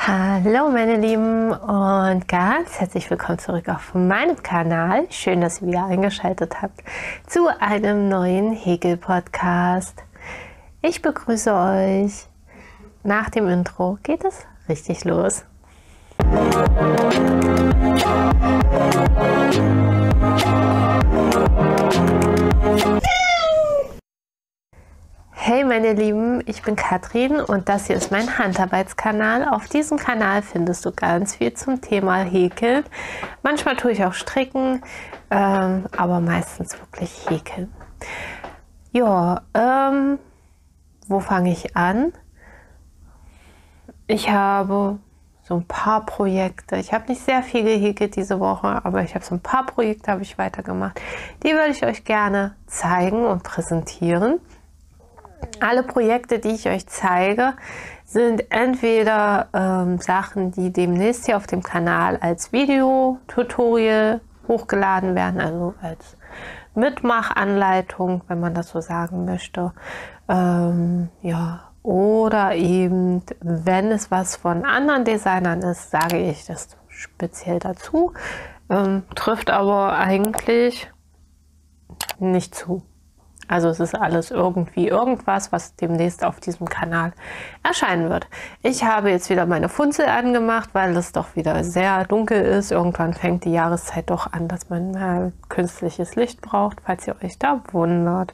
Hallo meine Lieben und ganz herzlich willkommen zurück auf meinem Kanal. Schön, dass ihr wieder eingeschaltet habt zu einem neuen Häkel-Podcast. Ich begrüße euch. Nach dem Intro geht es richtig los. Hey meine Lieben, ich bin Katrin und das hier ist mein Handarbeitskanal. Auf diesem Kanal findest du ganz viel zum Thema Häkeln. Manchmal tue ich auch Stricken, aber meistens wirklich Häkeln. Ja, wo fange ich an? Ich habe so ein paar Projekte. Ich habe nicht sehr viel gehäkelt diese Woche, aber ich habe so ein paar Projekte habe ich weitergemacht. Die würde ich euch gerne zeigen und präsentieren. Alle Projekte, die ich euch zeige, sind entweder Sachen, die demnächst hier auf dem Kanal als Video-Tutorial hochgeladen werden, also als Mitmachanleitung, wenn man das so sagen möchte. Ja, oder eben, wenn es was von anderen Designern ist, sage ich das speziell dazu. Trifft aber eigentlich nicht zu. Also es ist alles irgendwie irgendwas, was demnächst auf diesem Kanal erscheinen wird. Ich habe jetzt wieder meine Funzel angemacht, weil es doch wieder sehr dunkel ist. Irgendwann fängt die Jahreszeit doch an, dass man mal künstliches Licht braucht, falls ihr euch da wundert.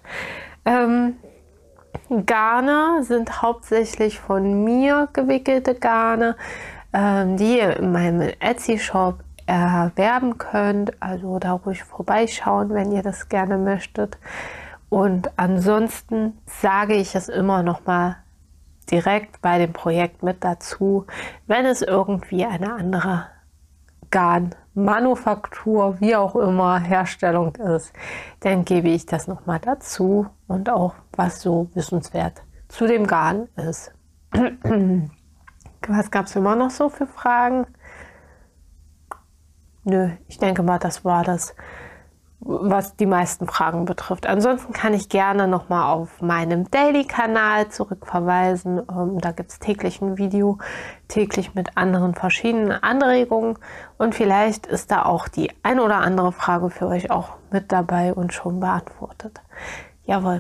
Garne sind hauptsächlich von mir gewickelte Garne, die ihr in meinem Etsy-Shop erwerben könnt. Also da ruhig vorbeischauen, wenn ihr das gerne möchtet. Und ansonsten sage ich es immer noch mal direkt bei dem Projekt mit dazu, wenn es irgendwie eine andere Garnmanufaktur, wie auch immer, Herstellung ist, dann gebe ich das noch mal dazu und auch was so wissenswert zu dem Garn ist. Was gab es immer noch so für Fragen? Nö, ich denke mal, das war das, was die meisten Fragen betrifft. Ansonsten kann ich gerne nochmal auf meinem Daily-Kanal zurückverweisen. Da gibt es täglich ein Video, täglich mit anderen verschiedenen Anregungen. Und vielleicht ist da auch die ein oder andere Frage für euch auch mit dabei und schon beantwortet. Jawohl.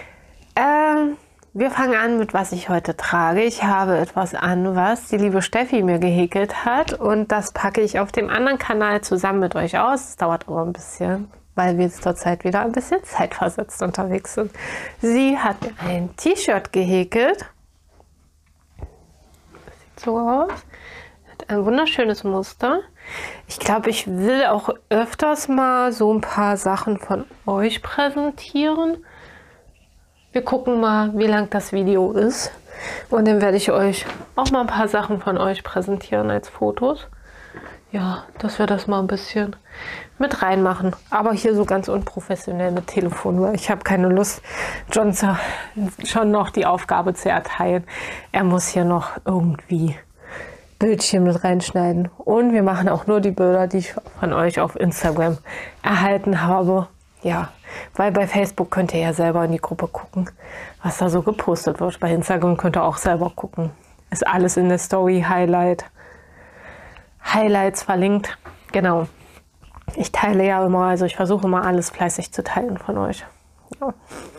Wir fangen an mit, was ich heute trage. Ich habe etwas an, was die liebe Steffi mir gehäkelt hat. Und das packe ich auf dem anderen Kanal zusammen mit euch aus. Es dauert aber ein bisschen, weil wir jetzt zurzeit wieder ein bisschen zeitversetzt unterwegs sind. Sie hat ein T-Shirt gehäkelt. Das sieht so aus. Hat ein wunderschönes Muster. Ich glaube, ich will auch öfters mal so ein paar Sachen von euch präsentieren. Wir gucken mal, wie lang das Video ist. Und dann werde ich euch auch mal ein paar Sachen von euch präsentieren als Fotos. Ja, dass wir das mal ein bisschen mit reinmachen. Aber hier so ganz unprofessionell mit Telefon, weil ich habe keine Lust, John schon noch die Aufgabe zu erteilen. Er muss hier noch irgendwie Bildchen mit reinschneiden. Und wir machen auch nur die Bilder, die ich von euch auf Instagram erhalten habe. Ja, weil bei Facebook könnt ihr ja selber in die Gruppe gucken, was da so gepostet wird. Bei Instagram könnt ihr auch selber gucken. Ist alles in der Story Highlights verlinkt. Genau. Ich teile ja immer, also ich versuche immer alles fleißig zu teilen von euch. Ja.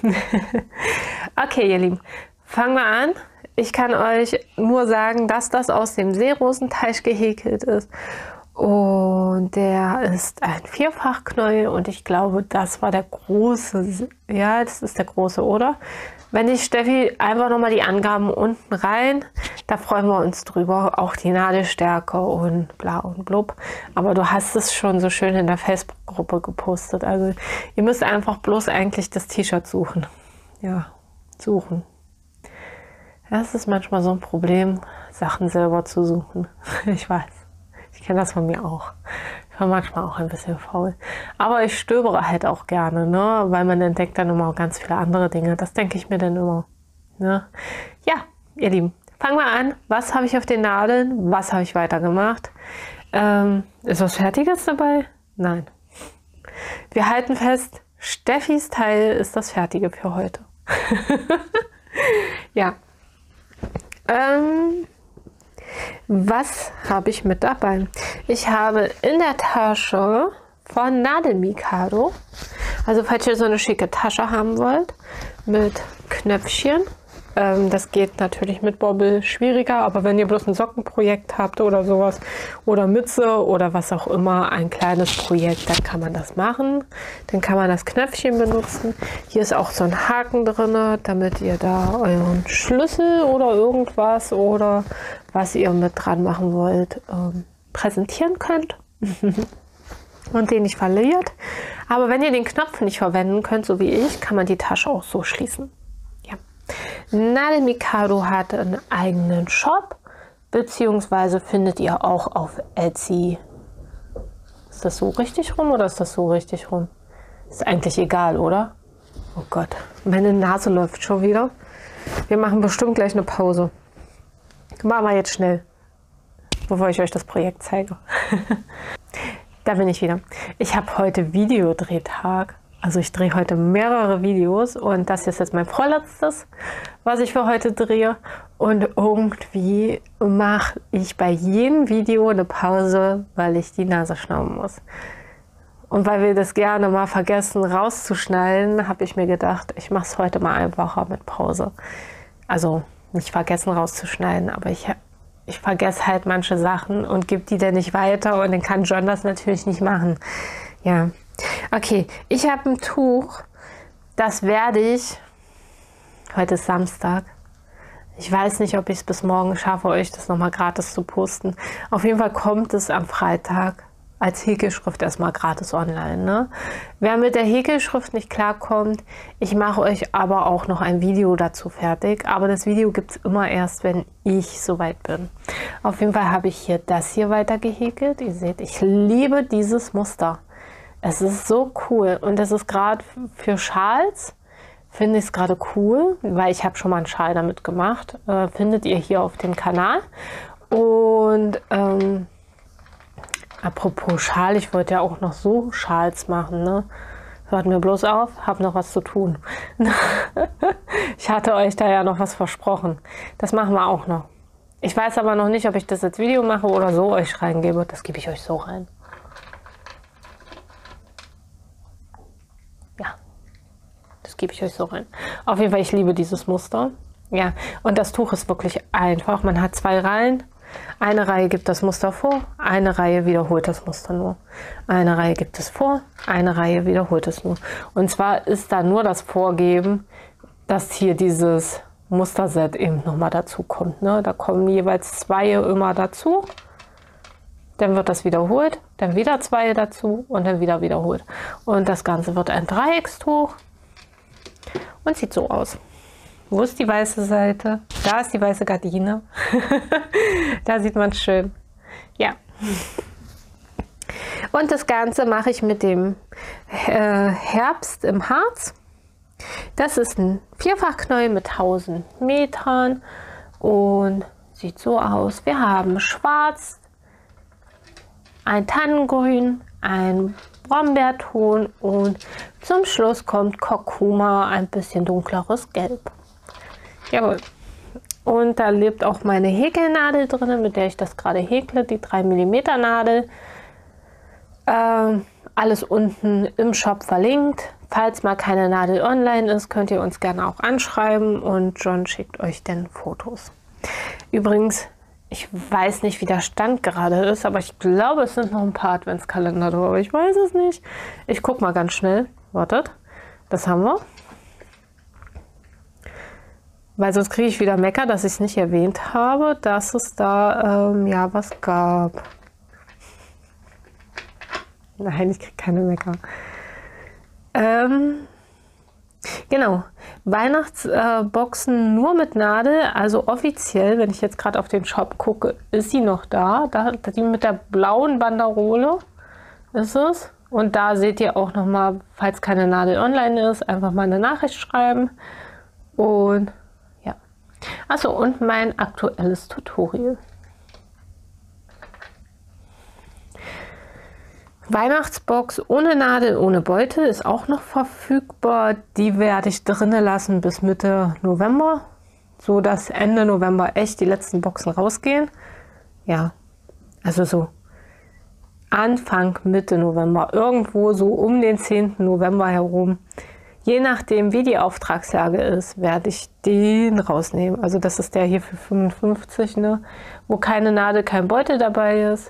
Okay, ihr Lieben, fangen wir an. Ich kann euch nur sagen, dass das aus dem Seerosenteich gehäkelt ist. Und der ist ein Vierfachknäuel und ich glaube, das war der große. Ja, das ist der große, oder? Wenn nicht, Steffi, einfach nochmal die Angaben unten rein. Da freuen wir uns drüber. Auch die Nadelstärke und bla und blub. Aber du hast es schon so schön in der Facebook-Gruppe gepostet. Also ihr müsst einfach bloß eigentlich das T-Shirt suchen. Ja, suchen. Das ist manchmal so ein Problem, Sachen selber zu suchen. Ich weiß. Ich kenne das von mir auch. Ich war manchmal auch ein bisschen faul. Aber ich stöbere halt auch gerne, ne? Weil man entdeckt dann immer ganz viele andere Dinge. Das denke ich mir dann immer. Ne? Ja, ihr Lieben, fangen wir an. Was habe ich auf den Nadeln? Was habe ich weitergemacht? Ist was Fertiges dabei? Nein. Wir halten fest, Steffis Teil ist das Fertige für heute. Ja. Was habe ich mit dabei? Ich habe in der Tasche von Nadel Mikado, also falls ihr so eine schicke Tasche haben wollt, mit Knöpfchen. Das geht natürlich mit Bobbel schwieriger, aber wenn ihr bloß ein Sockenprojekt habt oder sowas oder Mütze oder was auch immer, ein kleines Projekt, dann kann man das machen. Dann kann man das Knöpfchen benutzen. Hier ist auch so ein Haken drin, damit ihr da euren Schlüssel oder irgendwas oder was ihr mit dran machen wollt, präsentieren könnt und den nicht verliert. Aber wenn ihr den Knopf nicht verwenden könnt, so wie ich, kann man die Tasche auch so schließen. Nadel Mikado hat einen eigenen Shop, beziehungsweise findet ihr auch auf Etsy. Ist das so richtig rum oder ist das so richtig rum? Ist eigentlich egal, oder? Oh Gott, meine Nase läuft schon wieder. Wir machen bestimmt gleich eine Pause. Machen wir jetzt schnell, bevor ich euch das Projekt zeige. Da bin ich wieder. Ich habe heute Videodrehtag. Also ich drehe heute mehrere Videos und das ist jetzt mein vorletztes, was ich für heute drehe. Und irgendwie mache ich bei jedem Video eine Pause, weil ich die Nase schnauben muss. Und weil wir das gerne mal vergessen rauszuschneiden, habe ich mir gedacht, ich mache es heute mal einfacher mit Pause. Also nicht vergessen rauszuschneiden, aber ich vergesse halt manche Sachen und gebe die dann nicht weiter und dann kann John das natürlich nicht machen. Ja. Okay, ich habe ein Tuch, das werde ich, heute ist Samstag, ich weiß nicht, ob ich es bis morgen schaffe, euch das nochmal gratis zu posten. Auf jeden Fall kommt es am Freitag als Häkelschrift erstmal gratis online. Ne? Wer mit der Häkelschrift nicht klarkommt, ich mache euch aber auch noch ein Video dazu fertig, aber das Video gibt es immer erst, wenn ich soweit bin. Auf jeden Fall habe ich hier das hier weiter gehäkelt. Ihr seht, ich liebe dieses Muster. Es ist so cool und das ist gerade für Schals, finde ich es gerade cool, weil ich habe schon mal einen Schal damit gemacht. Findet ihr hier auf dem Kanal. Und apropos Schal, ich wollte ja auch noch so Schals machen. Ne? Hört mir bloß auf, habe noch was zu tun. Ich hatte euch da ja noch was versprochen. Das machen wir auch noch. Ich weiß aber noch nicht, ob ich das als Video mache oder so euch reingebe. Das gebe ich euch so rein. Ja, das gebe ich euch so rein. Auf jeden Fall, ich liebe dieses Muster. Ja, und das Tuch ist wirklich einfach. Man hat 2 Reihen. Eine Reihe gibt das Muster vor, eine Reihe wiederholt das Muster nur. Eine Reihe gibt es vor, eine Reihe wiederholt es nur. Und zwar ist da nur das Vorgeben, dass hier dieses Musterset eben nochmal dazu kommt. Ne? Da kommen jeweils 2 immer dazu. Dann wird das wiederholt, dann wieder 2 dazu und dann wieder wiederholt. Und das Ganze wird ein Dreieckstuch und sieht so aus. Wo ist die weiße Seite? Da ist die weiße Gardine. Da sieht man es schön. Ja. Und das Ganze mache ich mit dem Herbst im Harz. Das ist ein Vierfachknäuel mit 1000 Metern und sieht so aus. Wir haben schwarz, ein Tannengrün, ein Brombeerton und zum Schluss kommt Kurkuma, ein bisschen dunkleres Gelb. Jawohl. Und da lebt auch meine Häkelnadel drin, mit der ich das gerade häkle, die 3 mm Nadel. Alles unten im Shop verlinkt. Falls mal keine Nadel online ist, könnt ihr uns gerne auch anschreiben und John schickt euch dann Fotos. Übrigens, ich weiß nicht, wie der Stand gerade ist, aber ich glaube, es sind noch ein paar Adventskalender drauf. Ich weiß es nicht. Ich gucke mal ganz schnell. Wartet. Das haben wir. Weil sonst kriege ich wieder Mecker, dass ich es nicht erwähnt habe, dass es da ja was gab. Nein, ich kriege keine Mecker. Genau, Weihnachtsboxen nur mit Nadel, also offiziell, wenn ich jetzt gerade auf den Shop gucke, ist sie noch da. Die mit der blauen Banderole ist es. Und da seht ihr auch nochmal, falls keine Nadel online ist, einfach mal eine Nachricht schreiben. Und ja. Achso, und mein aktuelles Tutorial. Weihnachtsbox ohne Nadel, ohne Beutel ist auch noch verfügbar. Die werde ich drinnen lassen bis Mitte November, so dass Ende November echt die letzten Boxen rausgehen. ja, also so Anfang, Mitte November, irgendwo so um den 10. November herum. Je nachdem, wie die Auftragslage ist, werde ich den rausnehmen. Also das ist der hier für 55, ne? Wo keine Nadel, kein Beutel dabei ist.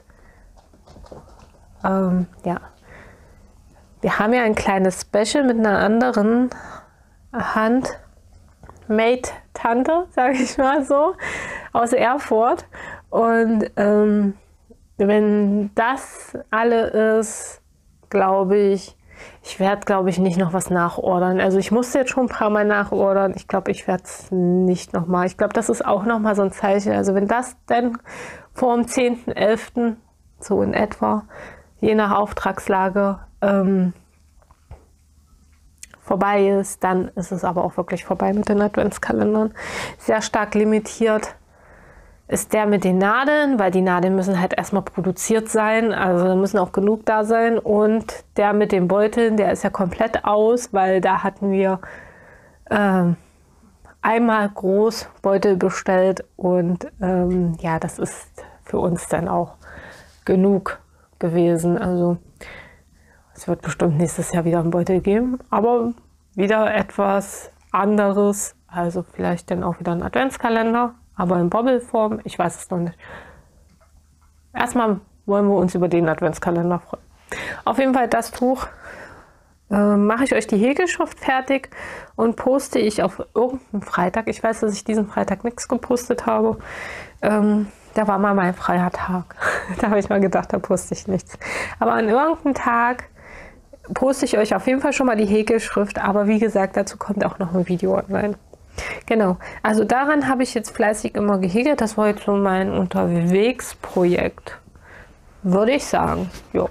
Ja. Wir haben ja ein kleines Special mit einer anderen Handmade-Tante, sage ich mal so, aus Erfurt. Und wenn das alle ist, glaube ich, ich werde, glaube ich, nicht noch was nachordern. Also ich musste jetzt schon ein paar Mal nachordern. Ich glaube, ich werde es nicht nochmal. Ich glaube, das ist auch nochmal so ein Zeichen. Also wenn das dann vor dem 10.11., so in etwa, je nach Auftragslage, vorbei ist, dann ist es aber auch wirklich vorbei mit den Adventskalendern. Sehr stark limitiert ist der mit den Nadeln, weil die Nadeln müssen halt erstmal produziert sein, also müssen auch genug da sein. Und der mit den Beuteln, der ist ja komplett aus, weil da hatten wir einmal groß Beutel bestellt und ja, das ist für uns dann auch genug gewesen. Also es wird bestimmt nächstes Jahr wieder einen Beutel geben, aber wieder etwas anderes, also vielleicht dann auch wieder ein Adventskalender, aber in Bobbelform, ich weiß es noch nicht. Erstmal wollen wir uns über den Adventskalender freuen. Auf jeden Fall das Tuch mache ich euch die Häkelschrift fertig und poste ich auf irgendeinen Freitag. Ich weiß, dass ich diesen Freitag nichts gepostet habe. Da war mal mein freier Tag. Da habe ich mal gedacht, da poste ich nichts. Aber an irgendeinem Tag poste ich euch auf jeden Fall schon mal die Häkelschrift. Aber wie gesagt, dazu kommt auch noch ein Video online. Genau, also daran habe ich jetzt fleißig immer gehäkelt. Das war jetzt so mein Unterwegsprojekt, würde ich sagen. Jo.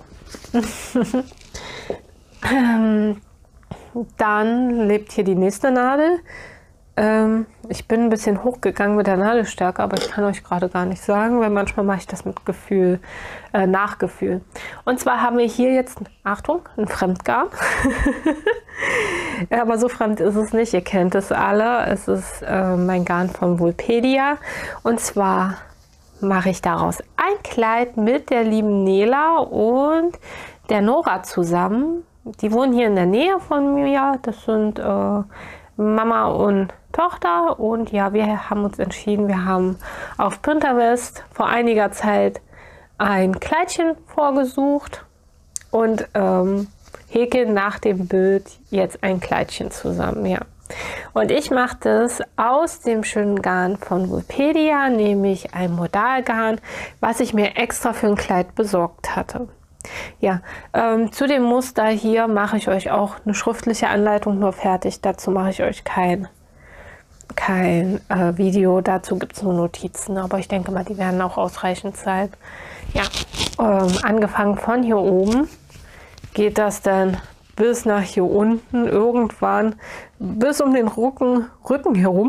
Dann lebt hier die nächste Nadel. Ich bin ein bisschen hochgegangen mit der Nadelstärke, aber ich kann euch gerade gar nicht sagen, weil manchmal mache ich das mit Gefühl, Nachgefühl. Und zwar haben wir hier jetzt, Achtung, ein Fremdgarn. Aber so fremd ist es nicht, ihr kennt es alle. Es ist mein Garn von Woolpedia. Und zwar mache ich daraus ein Kleid mit der lieben Nela und der Nora zusammen. Die wohnen hier in der Nähe von mir. Das sind Mama und Tochter. Und ja, wir haben uns entschieden, wir haben auf Pinterest vor einiger Zeit ein Kleidchen vorgesucht und häkeln nach dem Bild jetzt ein Kleidchen zusammen. Ja. Und ich mache das aus dem schönen Garn von Woolpedia, nämlich ein Modalgarn, was ich mir extra für ein Kleid besorgt hatte. Ja, zu dem Muster hier mache ich euch auch eine schriftliche Anleitung nur fertig. Dazu mache ich euch kein Video, dazu gibt es nur Notizen, aber ich denke mal, die werden auch ausreichend sein. Ja, angefangen von hier oben geht das dann bis nach hier unten, irgendwann bis um den Rücken herum.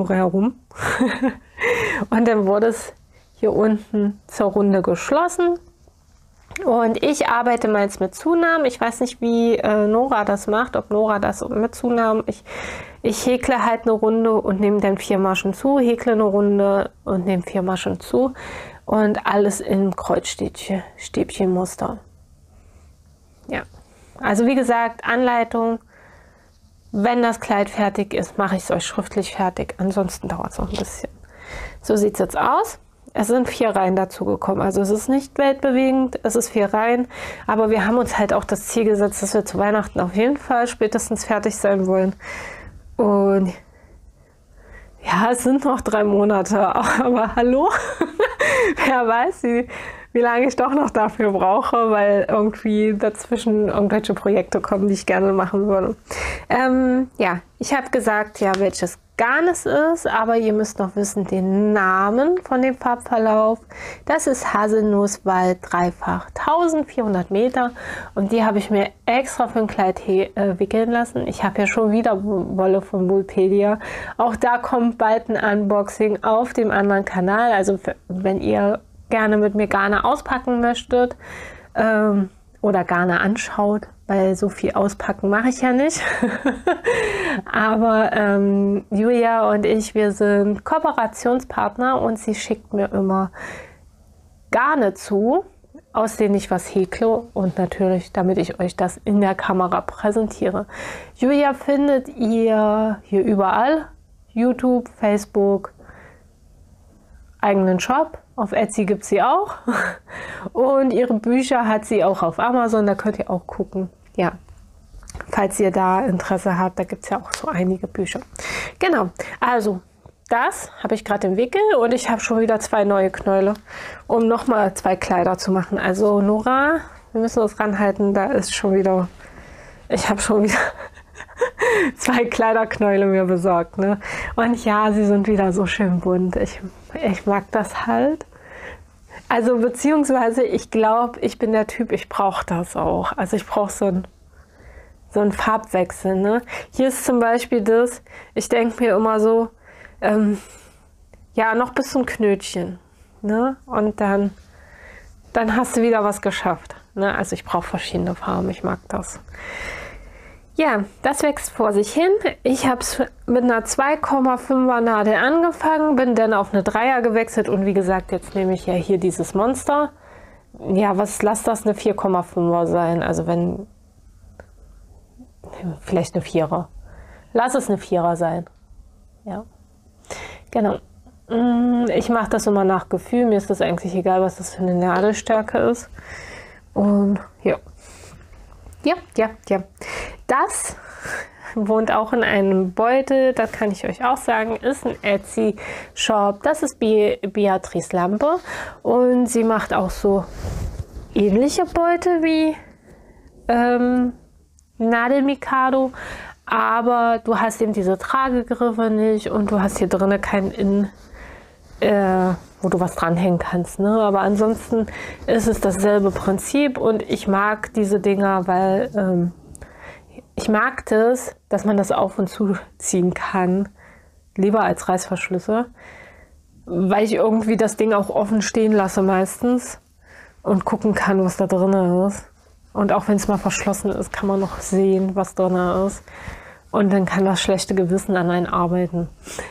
Und dann wurde es hier unten zur Runde geschlossen. Und ich arbeite meins mit Zunahmen. Ich weiß nicht, wie Nora das macht, ob Nora das mit Zunahmen. Ich häkle halt eine Runde und nehme dann 4 Maschen zu, häkle eine Runde und nehme 4 Maschen zu und alles im Kreuzstäbchenmuster. Ja, also wie gesagt, Anleitung. Wenn das Kleid fertig ist, mache ich es euch schriftlich fertig. Ansonsten dauert es noch ein bisschen. So sieht es jetzt aus. Es sind 4 Reihen dazu gekommen, also es ist nicht weltbewegend, es ist 4 Reihen, aber wir haben uns halt auch das Ziel gesetzt, dass wir zu Weihnachten auf jeden Fall spätestens fertig sein wollen. Und ja, es sind noch 3 Monate, aber hallo, wer weiß, wie lange ich doch noch dafür brauche, weil irgendwie dazwischen irgendwelche Projekte kommen, die ich gerne machen würde. Ja, ich habe gesagt, ja, welches Garn es ist, aber ihr müsst noch wissen den Namen von dem Farbverlauf. Das ist Haselnusswald dreifach 1400 Meter und die habe ich mir extra für ein Kleid wickeln lassen. Ich habe ja schon wieder Wolle von Woolpedia. Auch da kommt bald ein Unboxing auf dem anderen Kanal. Also wenn ihr gerne mit mir Garne auspacken möchtet oder Garne anschaut, weil so viel auspacken mache ich ja nicht. Aber Julia und ich, wir sind Kooperationspartner und sie schickt mir immer Garne zu, aus denen ich was häkle und natürlich, damit ich euch das in der Kamera präsentiere. Julia findet ihr hier überall, YouTube, Facebook, eigenen Shop, auf Etsy gibt es sie auch und ihre Bücher hat sie auch auf Amazon, da könnt ihr auch gucken, ja, falls ihr da Interesse habt, da gibt es ja auch so einige Bücher. Genau, also das habe ich gerade im Wickel und ich habe schon wieder 2 neue Knäule, um nochmal 2 Kleider zu machen. Also Nora, wir müssen uns ranhalten, da ist schon wieder, ich habe schon wieder 2 Kleiderknäule mir besorgt. Ne? Und ja, sie sind wieder so schön bunt. Ich mag das halt. Also beziehungsweise ich glaube, ich bin der Typ, ich brauche das auch. Also ich brauche so einen Farbwechsel. Ne? Hier ist zum Beispiel das, ich denke mir immer so, ja, noch bis zum Knötchen. Ne? Und dann hast du wieder was geschafft. Ne? Also ich brauche verschiedene Farben, ich mag das. Ja, das wächst vor sich hin. Ich habe es mit einer 2,5er Nadel angefangen, bin dann auf eine 3er gewechselt und wie gesagt, jetzt nehme ich ja hier dieses Monster. Ja, lass das eine 4,5er sein, also wenn, vielleicht eine 4er. Lass es eine 4er sein. Ja, genau. Ich mache das immer nach Gefühl, mir ist das eigentlich egal, was das für eine Nadelstärke ist. Und ja. Ja. Das wohnt auch in einem Beutel, das kann ich euch auch sagen, ist ein Etsy-Shop. Das ist Beatrice Lampe und sie macht auch so ähnliche Beutel wie Nadel Mikado, aber du hast eben diese Tragegriffe nicht und du hast hier drinnen keinen wo du was dranhängen kannst. Ne? Aber ansonsten ist es dasselbe Prinzip und ich mag diese Dinger, weil ich mag das, dass man das auf- und zuziehen kann, lieber als Reißverschlüsse, weil ich irgendwie das Ding auch offen stehen lasse meistens und gucken kann, was da drin ist. Und auch wenn es mal verschlossen ist, kann man noch sehen, was drin ist. Und dann kann das schlechte Gewissen an einen arbeiten.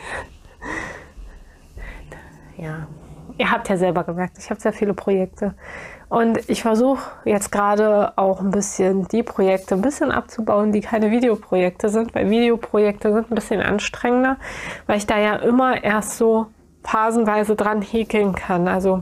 Ja, ihr habt ja selber gemerkt, ich habe sehr viele Projekte und ich versuche jetzt gerade auch ein bisschen die Projekte ein bisschen abzubauen, die keine Videoprojekte sind, weil Videoprojekte sind ein bisschen anstrengender, weil ich da ja immer erst so phasenweise dran häkeln kann. Also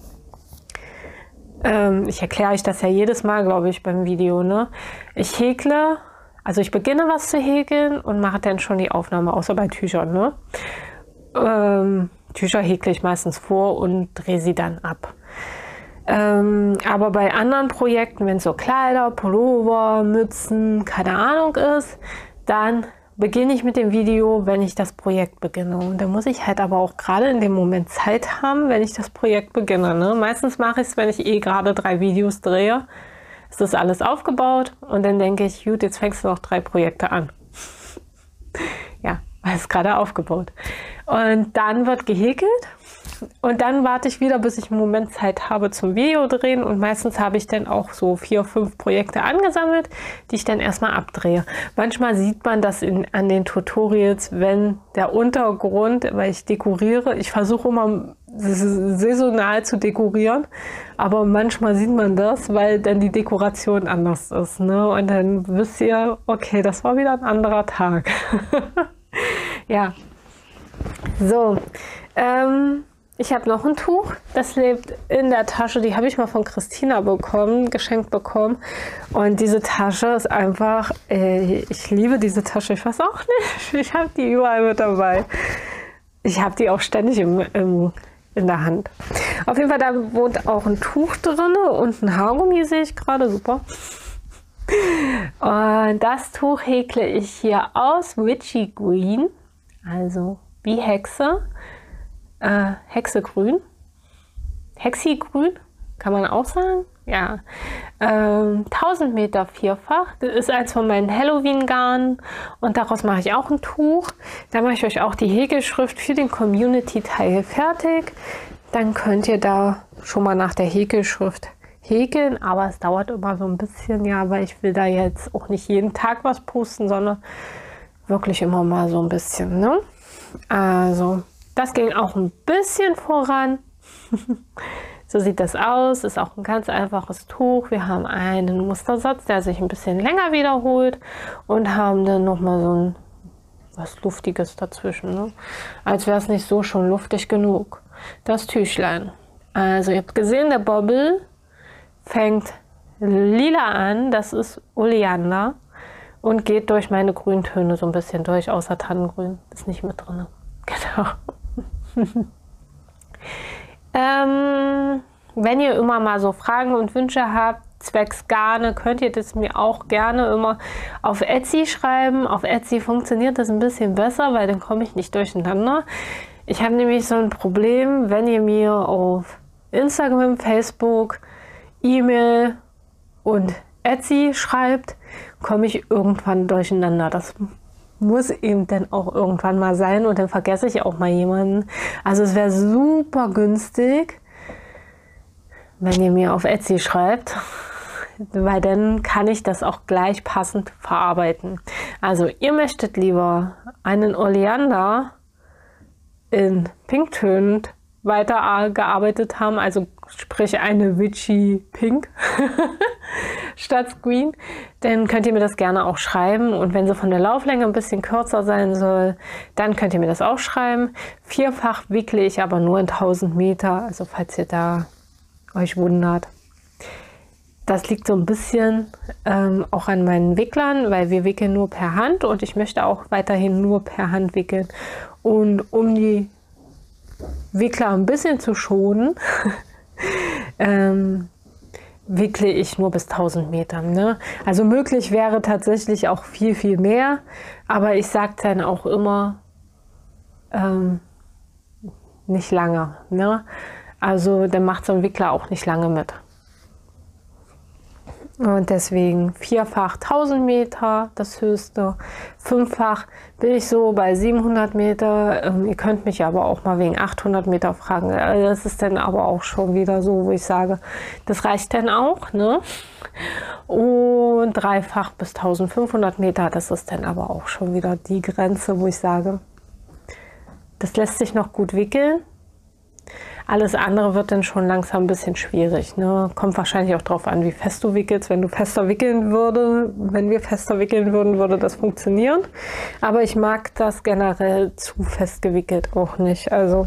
ich erkläre euch das ja jedes Mal, glaube ich, beim Video. Ne? Ich häkle, also ich beginne was zu häkeln und mache dann schon die Aufnahme, außer bei Tüchern. Ne? Tücher häkle ich meistens vor und drehe sie dann ab. Aber bei anderen Projekten, wenn es so Kleider, Pullover, Mützen, keine Ahnung ist, dann beginne ich mit dem Video, wenn ich das Projekt beginne. Und da muss ich halt aber auch gerade in dem Moment Zeit haben, wenn ich das Projekt beginne. Ne? Meistens mache ich es, wenn ich gerade 3 Videos drehe. Ist das alles aufgebaut und dann denke ich, gut, jetzt fängst du noch 3 Projekte an. Ja, weil es gerade aufgebaut. Und dann wird gehäkelt und dann warte ich wieder, bis ich einen Moment Zeit habe zum Video drehen und meistens habe ich dann auch so 4, 5 Projekte angesammelt, die ich dann erstmal abdrehe. Manchmal sieht man das an den Tutorials, wenn der Untergrund, weil ich dekoriere, ich versuche immer saisonal zu dekorieren, aber manchmal sieht man das, weil dann die Dekoration anders ist. Ne? Und dann wisst ihr, okay, das war wieder ein anderer Tag. Ja. So, ich habe noch ein Tuch, das lebt in der Tasche, die habe ich mal von Christina bekommen, geschenkt bekommen und diese Tasche ist einfach, ich liebe diese Tasche, ich weiß auch nicht, ich habe die überall mit dabei. Ich habe die auch ständig in der Hand. Auf jeden Fall, da wohnt auch ein Tuch drin und ein Haargummi sehe ich gerade, super. Und das Tuch häkle ich hier aus Witchy Green, also wie Hexe, Hexegrün, Hexigrün, kann man auch sagen, ja, 1000 Meter vierfach, das ist eins von meinen Halloween-Garnen und daraus mache ich auch ein Tuch, da mache ich euch auch die Häkelschrift für den Community-Teil fertig, dann könnt ihr da schon mal nach der Häkelschrift häkeln, aber es dauert immer so ein bisschen, ja, weil ich will da jetzt auch nicht jeden Tag was posten, sondern wirklich immer mal so ein bisschen, ne? Also, das ging auch ein bisschen voran. So sieht das aus, ist auch ein ganz einfaches Tuch. Wir haben einen Mustersatz, der sich ein bisschen länger wiederholt und haben dann nochmal so ein was Luftiges dazwischen, ne? Als wäre es nicht so schon luftig genug. Das Tüchlein. Also ihr habt gesehen, der Bobbel fängt lila an, das ist Oleander und geht durch meine Grüntöne so ein bisschen durch, außer Tannengrün, ist nicht mit drin. Genau. Wenn ihr immer mal so Fragen und Wünsche habt, zwecks Garne, könnt ihr das mir auch gerne immer auf Etsy schreiben. Auf Etsy funktioniert das ein bisschen besser, weil dann komme ich nicht durcheinander. Ich habe nämlich so ein Problem, wenn ihr mir auf Instagram, Facebook, E-Mail und Etsy schreibt, komme ich irgendwann durcheinander. Das muss eben dann auch irgendwann mal sein und dann vergesse ich auch mal jemanden. Also es wäre super günstig, wenn ihr mir auf Etsy schreibt, weil dann kann ich das auch gleich passend verarbeiten. Also ihr möchtet lieber einen Oleander in Pinktönen weitergearbeitet haben, also sprich eine Witchy Pink statt Green, dann könnt ihr mir das gerne auch schreiben und wenn sie von der Lauflänge ein bisschen kürzer sein soll, dann könnt ihr mir das auch schreiben. Vierfach wickle ich aber nur in 1000 Meter, also falls ihr da euch wundert. Das liegt so ein bisschen auch an meinen Wicklern, weil wir wickeln nur per Hand und ich möchte auch weiterhin nur per Hand wickeln. Und um die Wickler ein bisschen zu schonen, wickle ich nur bis 1000 Metern. Ne? Also möglich wäre tatsächlich auch viel, viel mehr, aber ich sage dann auch immer nicht lange. Ne? Also dann macht so ein Wickler auch nicht lange mit. Und deswegen vierfach 1000 Meter, das höchste. Fünffach bin ich so bei 700 Meter. Ihr könnt mich aber auch mal wegen 800 Meter fragen. Das ist dann aber auch schon wieder so, wo ich sage, das reicht dann auch. Ne? Und dreifach bis 1500 Meter, das ist dann aber auch schon wieder die Grenze, wo ich sage, das lässt sich noch gut wickeln. Alles andere wird dann schon langsam ein bisschen schwierig. Ne? Kommt wahrscheinlich auch darauf an, wie fest du wickelst. Wenn wir fester wickeln würden, würde das funktionieren. Aber ich mag das generell zu fest gewickelt auch nicht. Also,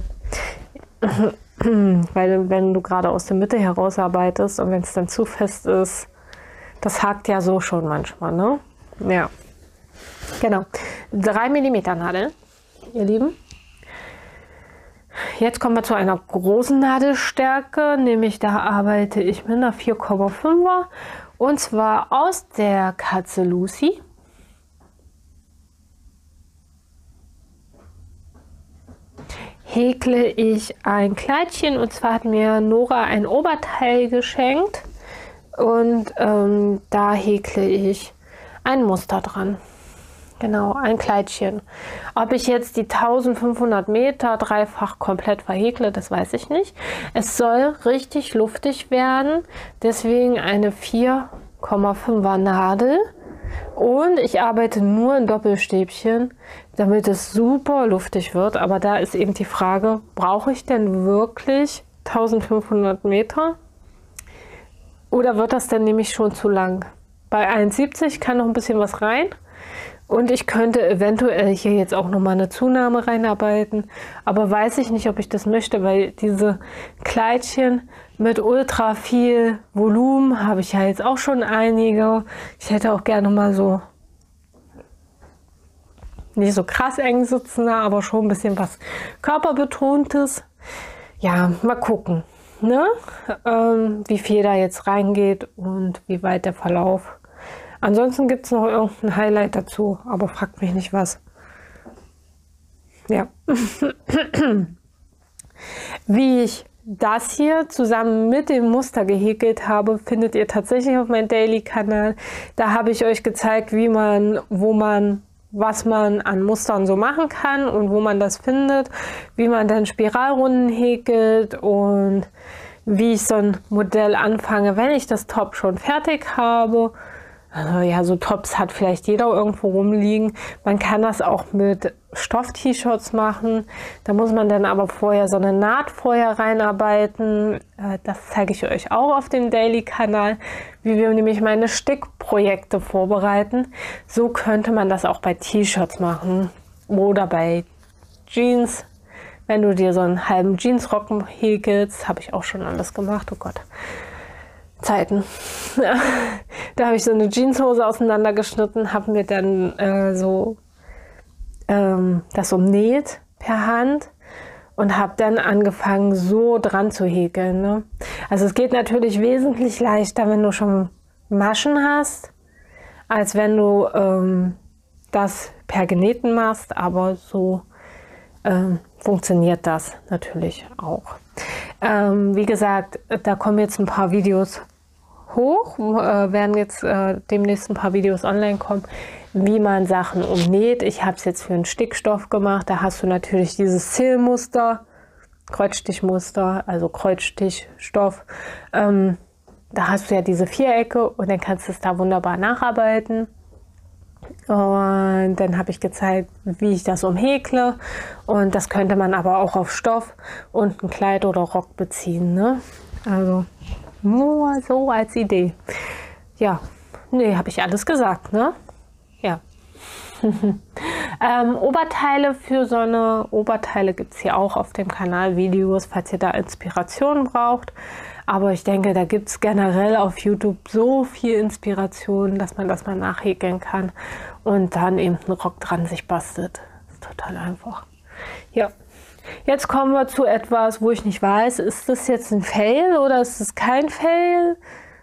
weil wenn du gerade aus der Mitte herausarbeitest und wenn es dann zu fest ist, das hakt ja so schon manchmal. Ne? Ja, genau. 3 mm Nadel, ihr Lieben. Jetzt kommen wir zu einer großen Nadelstärke, nämlich da arbeite ich mit einer 4,5er und zwar aus der Katze Lucy. Häkle ich ein Kleidchen und zwar hat mir Nora ein Oberteil geschenkt und da häkle ich ein Muster dran. Genau, ein Kleidchen. Ob ich jetzt die 1500 Meter dreifach komplett verhäkle, das weiß ich nicht. Es soll richtig luftig werden, deswegen eine 4,5er Nadel. Und ich arbeite nur in Doppelstäbchen, damit es super luftig wird. Aber da ist eben die Frage, brauche ich denn wirklich 1500 Meter? Oder wird das denn nämlich schon zu lang? Bei 1,70 kann noch ein bisschen was rein. Und ich könnte eventuell hier jetzt auch nochmal eine Zunahme reinarbeiten, aber weiß ich nicht, ob ich das möchte, weil diese Kleidchen mit ultra viel Volumen habe ich ja jetzt auch schon einige. Ich hätte auch gerne mal so, nicht so krass eng sitzender, aber schon ein bisschen was Körperbetontes. Ja, mal gucken, ne? Wie viel da jetzt reingeht und wie weit der Verlauf. Ansonsten gibt es noch irgendein Highlight dazu, aber fragt mich nicht was. Ja. Wie ich das hier zusammen mit dem Muster gehäkelt habe, findet ihr tatsächlich auf meinem Daily-Kanal. Da habe ich euch gezeigt, wie man, was man an Mustern so machen kann und wo man das findet, wie man dann Spiralrunden häkelt und wie ich so ein Modell anfange, wenn ich das Top schon fertig habe. Also ja, so Tops hat vielleicht jeder irgendwo rumliegen. Man kann das auch mit Stoff-T-Shirts machen. Da muss man dann aber vorher so eine Naht vorher reinarbeiten. Das zeige ich euch auch auf dem Daily-Kanal, wie wir nämlich meine Stickprojekte vorbereiten. So könnte man das auch bei T-Shirts machen oder bei Jeans. Wenn du dir so einen halben Jeansrock häkelst, habe ich auch schon alles gemacht, oh Gott. Zeiten. Ja, da habe ich so eine Jeanshose auseinandergeschnitten, habe mir dann das umnäht per Hand und habe dann angefangen, so dran zu häkeln. Ne? Also es geht natürlich wesentlich leichter, wenn du schon Maschen hast, als wenn du das per Genähten machst, aber so funktioniert das natürlich auch. Wie gesagt, da kommen jetzt ein paar Videos hoch, werden jetzt demnächst ein paar Videos online kommen, wie man Sachen umnäht. Ich habe es jetzt für einen Stickstoff gemacht. Da hast du natürlich dieses Zählmuster, Kreuzstichmuster, also Kreuzstichstoff. Da hast du ja diese Vierecke und dann kannst du es da wunderbar nacharbeiten. Und dann habe ich gezeigt, wie ich das umhäkle. Und das könnte man aber auch auf Stoff und ein Kleid oder Rock beziehen. Ne? Also nur so als Idee. Ja, nee, habe ich alles gesagt, ne? Ja. Oberteile für so eine Oberteile gibt es hier auch auf dem Kanal Videos, falls ihr da Inspiration braucht. Aber ich denke, da gibt es generell auf YouTube so viel Inspiration, dass man das mal nachhäkeln kann und dann eben einen Rock dran sich bastelt. Das ist total einfach. Ja. Jetzt kommen wir zu etwas, wo ich nicht weiß, ist das jetzt ein Fail oder ist es kein Fail?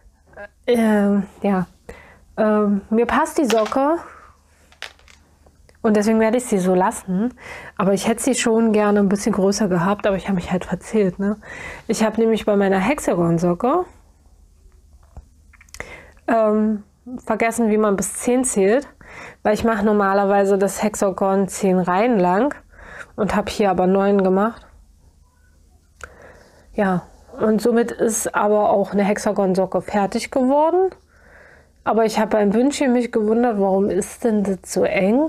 Mir passt die Socke und deswegen werde ich sie so lassen. Aber ich hätte sie schon gerne ein bisschen größer gehabt, aber ich habe mich halt verzählt. Ne? Ich habe nämlich bei meiner Hexagon-Socke vergessen, wie man bis 10 zählt, weil ich mache normalerweise das Hexagon 10 Reihen lang. Und habe hier aber 9 gemacht. Ja, und somit ist aber auch eine Hexagon-Socke fertig geworden. Aber ich habe beim Wünschen mich gewundert, warum ist denn das so eng?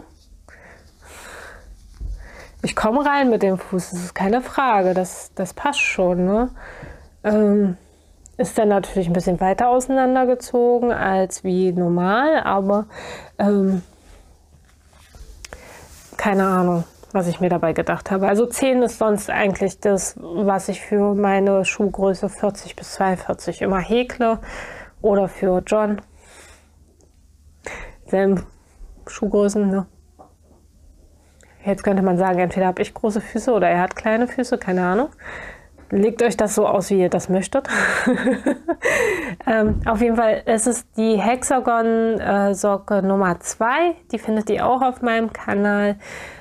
Ich komme rein mit dem Fuß, das ist keine Frage, das passt schon. Ne? Ist dann natürlich ein bisschen weiter auseinandergezogen als wie normal, aber keine Ahnung, was ich mir dabei gedacht habe. Also 10 ist sonst eigentlich das, was ich für meine Schuhgröße 40 bis 42 immer häkle. Oder für John. Selben Schuhgrößen, ne? Jetzt könnte man sagen, entweder habe ich große Füße oder er hat kleine Füße, keine Ahnung. Legt euch das so aus, wie ihr das möchtet. Auf jeden Fall ist es die Hexagon-Socke Nummer 2. Die findet ihr auch auf meinem Kanal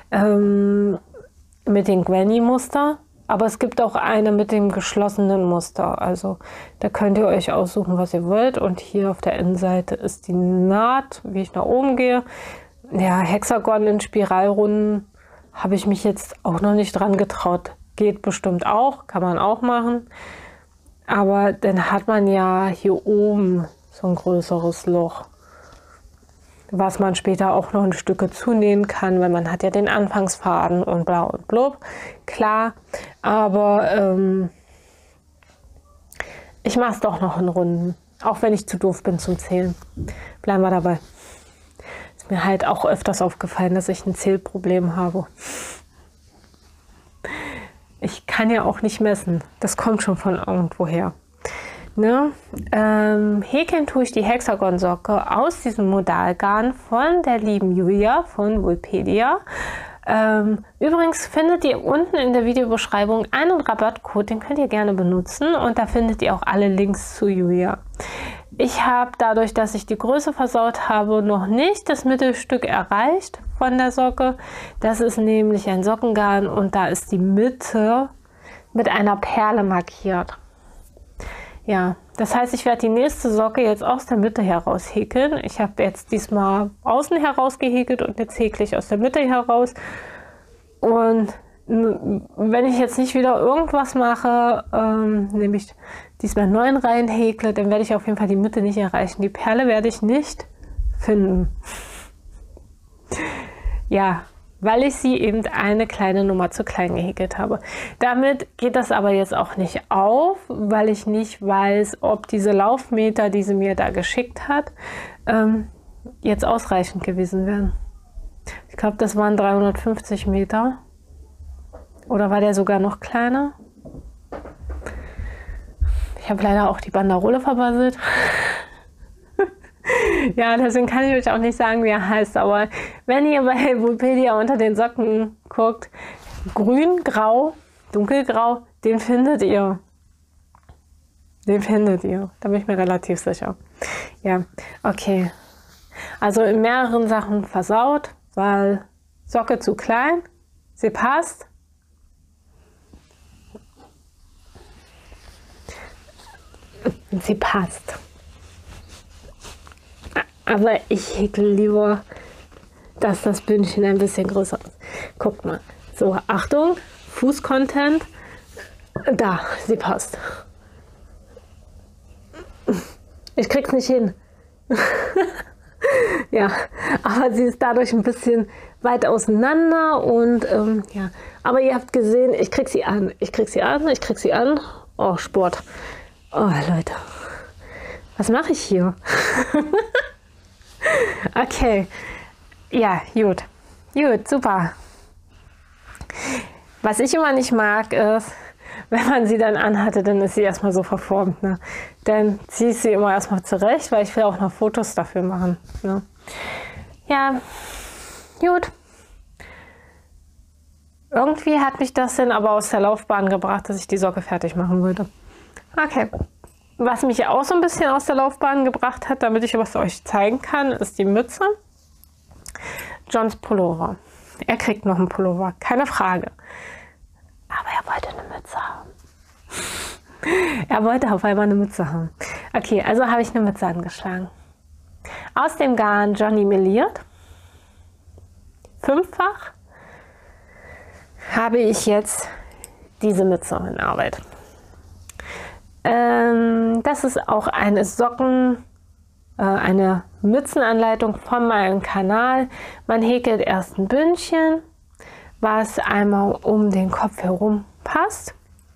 mit dem Granny-Muster. Aber es gibt auch eine mit dem geschlossenen Muster. Also da könnt ihr euch aussuchen, was ihr wollt. Und hier auf der Innenseite ist die Naht, wie ich nach oben gehe. Ja, Hexagon in Spiralrunden habe ich mich jetzt auch noch nicht dran getraut. Geht bestimmt auch, kann man auch machen. Aber dann hat man ja hier oben so ein größeres Loch, was man später auch noch ein Stück zunähen kann, weil man hat ja den Anfangsfaden und bla und blub. Klar, aber ich mache es doch noch in Runden, auch wenn ich zu doof bin zum Zählen. Bleiben wir dabei. Ist mir halt auch öfters aufgefallen, dass ich ein Zählproblem habe. Ich kann ja auch nicht messen. Das kommt schon von irgendwoher. Ne? Häkeln tue ich die Hexagon-Socke aus diesem Modalgarn von der lieben Julia von Woolpedia. Übrigens findet ihr unten in der Videobeschreibung einen Rabattcode, den könnt ihr gerne benutzen. Und da findet ihr auch alle Links zu Julia. Ich habe dadurch, dass ich die Größe versaut habe, noch nicht das Mittelstück erreicht von der Socke. Das ist nämlich ein Sockengarn und da ist die Mitte mit einer Perle markiert. Ja, das heißt, ich werde die nächste Socke jetzt aus der Mitte heraus häkeln. Ich habe jetzt diesmal außen heraus gehäkelt und jetzt häkle ich aus der Mitte heraus. Und wenn ich jetzt nicht wieder irgendwas mache, nämlich diesmal 9 Reihen häkle, dann werde ich auf jeden Fall die Mitte nicht erreichen. Die Perle werde ich nicht finden. Ja, weil ich sie eben eine kleine Nummer zu klein gehäkelt habe. Damit geht das aber jetzt auch nicht auf, weil ich nicht weiß, ob diese Laufmeter, die sie mir da geschickt hat, jetzt ausreichend gewesen wären. Ich glaube, das waren 350 Meter. Oder war der sogar noch kleiner? Ich habe leider auch die Banderole verbasselt. Ja, deswegen kann ich euch auch nicht sagen, wie er heißt. Aber wenn ihr bei Helvopedia unter den Socken guckt, grün, grau, dunkelgrau, den findet ihr. Den findet ihr. Da bin ich mir relativ sicher. Ja, okay. Also in mehreren Sachen versaut, weil Socke zu klein, sie passt. Sie passt. Aber ich häkel lieber, dass das Bündchen ein bisschen größer ist. Guckt mal. So, Achtung, Fußcontent. Da, sie passt. Ich krieg's nicht hin. Ja, aber sie ist dadurch ein bisschen weit auseinander und ja. Aber ihr habt gesehen, ich krieg sie an. Ich krieg sie an, ich krieg sie an. Oh, Sport. Oh, Leute. Was mache ich hier? Okay. Ja, gut. Gut, super. Was ich immer nicht mag, ist, wenn man sie dann anhatte, dann ist sie erstmal so verformt. Ne? Dann ziehe ich sie immer erstmal zurecht, weil ich will auch noch Fotos dafür machen. Ne? Ja, gut. Irgendwie hat mich das dann aber aus der Laufbahn gebracht, dass ich die Socke fertig machen würde. Okay. Was mich auch so ein bisschen aus der Laufbahn gebracht hat, damit ich was euch zeigen kann, ist die Mütze. Johns Pullover. Er kriegt noch einen Pullover, keine Frage. Aber er wollte eine Mütze haben. Er wollte auf einmal eine Mütze haben. Okay, also habe ich eine Mütze angeschlagen. Aus dem Garn Johnny meliert, 5-fach, habe ich jetzt diese Mütze in Arbeit. Das ist auch eine eine Mützenanleitung von meinem Kanal. Man häkelt erst ein Bündchen, was einmal um den Kopf herum passt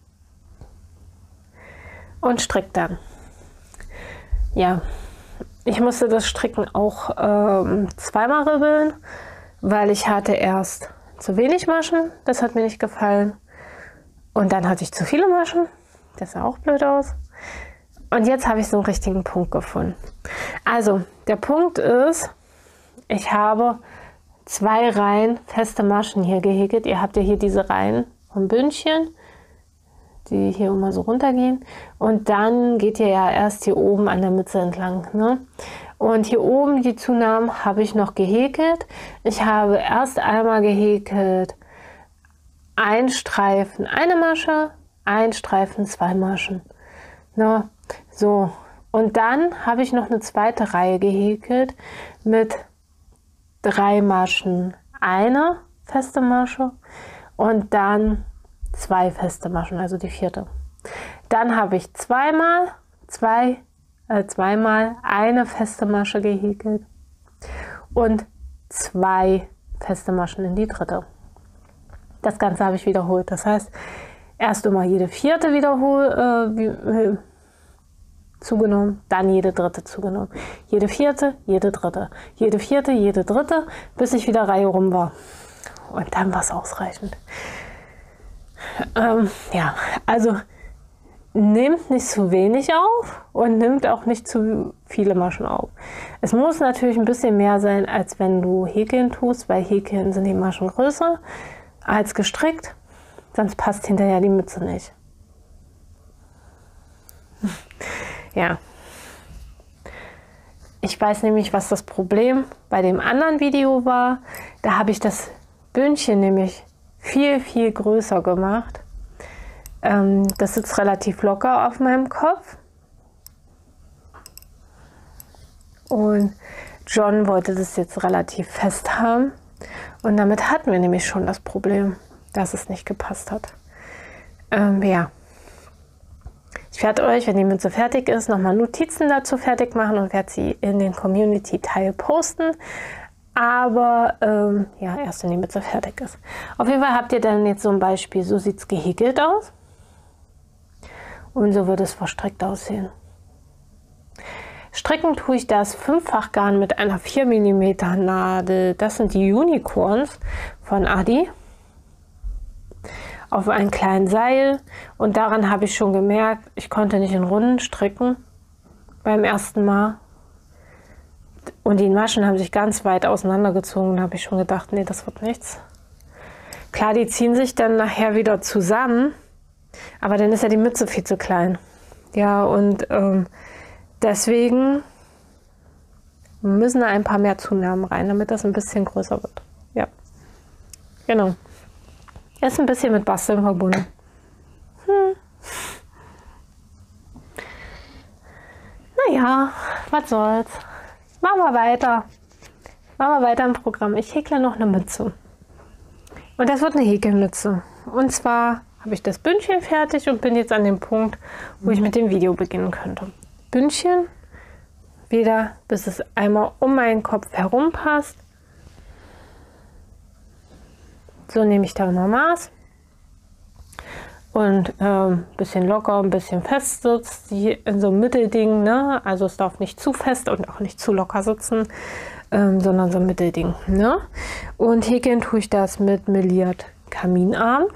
und strickt dann. Ja, ich musste das Stricken auch zweimal ribbeln, weil ich hatte erst zu wenig Maschen, das hat mir nicht gefallen, und dann hatte ich zu viele Maschen. Das sah auch blöd aus. Und jetzt habe ich so einen richtigen Punkt gefunden. Also, der Punkt ist, ich habe 2 Reihen feste Maschen hier gehäkelt. Ihr habt ja hier diese Reihen vom Bündchen, die hier immer so runtergehen. Und dann geht ihr ja erst hier oben an der Mütze entlang. Ne? Und hier oben die Zunahmen habe ich noch gehäkelt. Ich habe erst einmal gehäkelt, ein Streifen eine Masche, ein Streifen 2 Maschen. Na, so. Und dann habe ich noch eine zweite Reihe gehäkelt mit 3 Maschen, eine feste Masche und dann 2 feste Maschen, also die 4. Dann habe ich zweimal eine feste Masche gehäkelt und 2 feste Maschen in die 3. Das Ganze habe ich wiederholt. Das heißt, erst immer jede 4. zugenommen, dann jede 3. zugenommen. Jede 4., jede 3., jede 4., jede 3., bis ich wieder Reihe rum war. Und dann war es ausreichend. Ja, also nehmt nicht zu wenig auf und nimmt auch nicht zu viele Maschen auf. Es muss natürlich ein bisschen mehr sein, als wenn du häkeln tust, weil häkeln sind die Maschen größer als gestrickt. Sonst passt hinterher die Mütze nicht. Ja. Ich weiß nämlich, was das Problem bei dem anderen Video war. Da habe ich das Bündchen nämlich viel, viel größer gemacht. Das sitzt relativ locker auf meinem Kopf. Und John wollte das jetzt relativ fest haben. Und damit hatten wir nämlich schon das Problem, dass es nicht gepasst hat. Ja. Ich werde euch, wenn die Mütze fertig ist, nochmal Notizen dazu fertig machen und werde sie in den Community-Teil posten. Aber ja, erst wenn die Mütze fertig ist. Auf jeden Fall habt ihr dann jetzt so ein Beispiel, so sieht es gehäkelt aus. Und so wird es verstrickt aussehen. Stricken tue ich das 5-fach-Garn mit einer 4 mm Nadel. Das sind die Unicorns von Adi. Auf ein kleines Seil. Und daran habe ich schon gemerkt, ich konnte nicht in Runden stricken beim ersten Mal. Und die Maschen haben sich ganz weit auseinandergezogen. Da habe ich schon gedacht, nee, das wird nichts. Klar, die ziehen sich dann nachher wieder zusammen. Aber dann ist ja die Mütze viel zu klein. Ja, und deswegen müssen da ein paar mehr Zunahmen rein, damit das ein bisschen größer wird. Ja, genau. Ist ein bisschen mit Basteln verbunden. Naja, was soll's. Machen wir weiter. Machen wir weiter im Programm. Ich häkle noch eine Mütze. Und das wird eine Häkelmütze. Und zwar habe ich das Bündchen fertig und bin jetzt an dem Punkt, wo ich mit dem Video beginnen könnte. Bündchen wieder, bis es einmal um meinen Kopf herum passt. So nehme ich da immer Maß. Und ein bisschen locker, ein bisschen fest sitzt die in so einem Mittelding. Ne? Also es darf nicht zu fest und auch nicht zu locker sitzen, sondern so ein Mittelding. Ne? Und häkeln tue ich das mit meliert Kaminabend.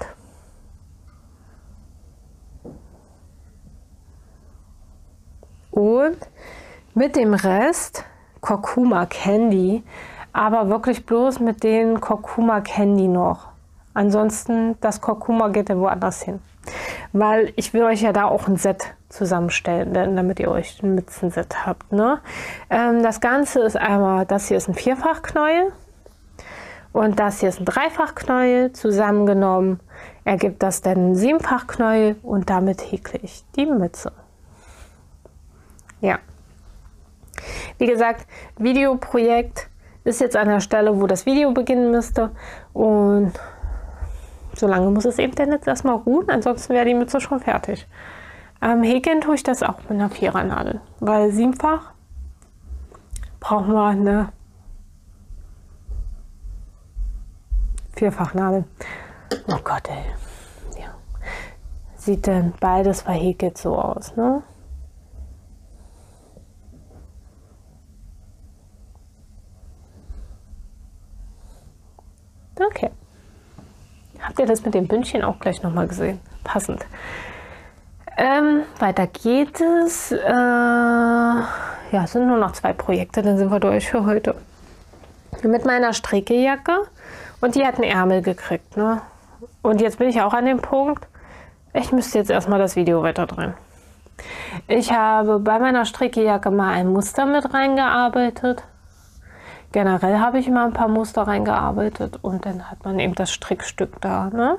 Und mit dem Rest Kurkuma Candy, aber wirklich bloß mit den Kurkuma Candy noch. Ansonsten, das Kurkuma geht ja woanders hin. Weil ich will euch ja da auch ein Set zusammenstellen, damit ihr euch ein Mützenset habt. Ne? Das Ganze ist einmal, das hier ist ein 4-fach-Knäuel und das hier ist ein 3-fach-Knäuel. Zusammengenommen ergibt das dann ein 7-fach-Knäuel und damit häkle ich die Mütze. Ja. Wie gesagt, Videoprojekt ist jetzt an der Stelle, wo das Video beginnen müsste. Und solange muss es eben dann jetzt erstmal ruhen, ansonsten wäre die Mütze schon fertig. Häkeln tue ich das auch mit einer 4er-Nadel, weil 7-fach brauchen wir eine 4-fach-Nadel. Oh Gott, ey. Ja. Sieht denn beides verhäkelt so aus, ne? Okay. Habt ihr das mit dem Bündchen auch gleich nochmal gesehen? Passend. Weiter geht es. Ja, es sind nur noch 2 Projekte, dann sind wir durch für heute. Mit meiner Strickejacke und die hat einen Ärmel gekriegt. Ne? Und jetzt bin ich auch an dem Punkt, ich müsste jetzt erstmal das Video weiter drehen. Ich habe bei meiner Strickejacke mal ein Muster mit reingearbeitet. Generell habe ich immer ein paar Muster reingearbeitet und dann hat man eben das Strickstück da. Ne?